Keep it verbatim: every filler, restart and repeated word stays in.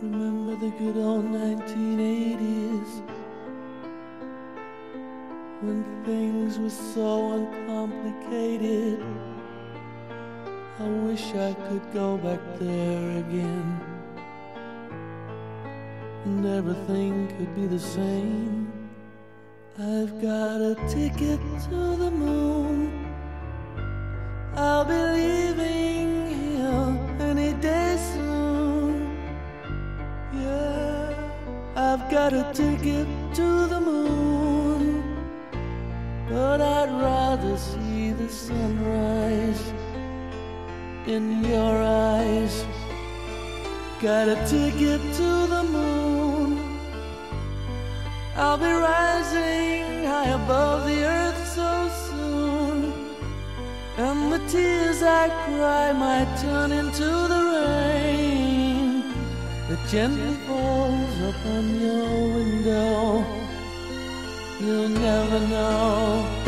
Remember the good old nineteen eighties, when things were so uncomplicated. I wish I could go back there again, and everything could be the same. I've got a ticket to the moon. I'll be leaving here any day soon. Yeah, I've got a ticket to the moon, but I'd rather see the sunrise in your eyes. Got a ticket to the moon. I'll be rising high above the earth so soon, and the tears I cry might turn into the rain that gently falls upon your window. You'll never know.